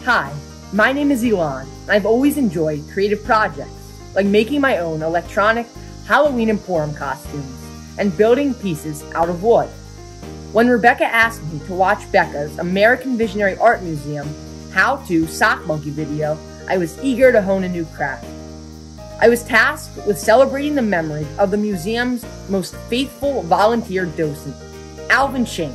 Hi, my name is Elan, and I've always enjoyed creative projects, like making my own electronic Halloween Emporium costumes and building pieces out of wood. When Rebecca asked me to watch Becca's American Visionary Art Museum how-to sock monkey video, I was eager to hone a new craft. I was tasked with celebrating the memory of the museum's most faithful volunteer docent, Alvin Schenk.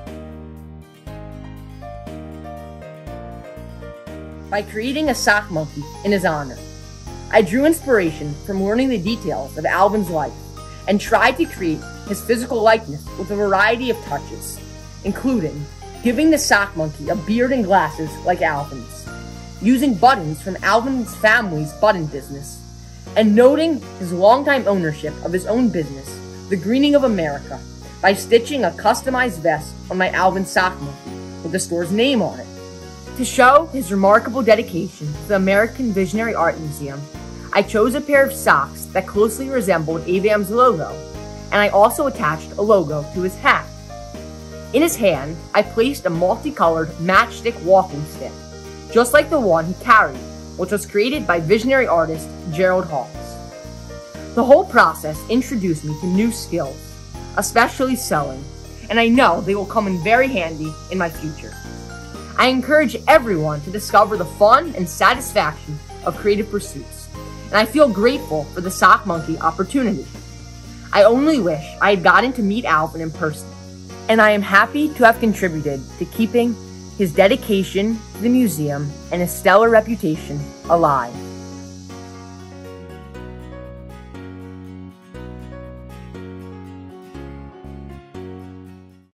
By creating a sock monkey in his honor, I drew inspiration from learning the details of Alvin's life and tried to create his physical likeness with a variety of touches, including giving the sock monkey a beard and glasses like Alvin's, using buttons from Alvin's family's button business, and noting his longtime ownership of his own business, The Greening of America, by stitching a customized vest on my Alvin sock monkey with the store's name on it. To show his remarkable dedication to the American Visionary Art Museum, I chose a pair of socks that closely resembled AVAM's logo, and I also attached a logo to his hat. In his hand, I placed a multicolored matchstick walking stick, just like the one he carried, which was created by visionary artist Gerald Hawks. The whole process introduced me to new skills, especially sewing, and I know they will come in very handy in my future. I encourage everyone to discover the fun and satisfaction of creative pursuits, and I feel grateful for the sock monkey opportunity. I only wish I had gotten to meet Alvin in person, and I am happy to have contributed to keeping his dedication to the museum and his stellar reputation alive.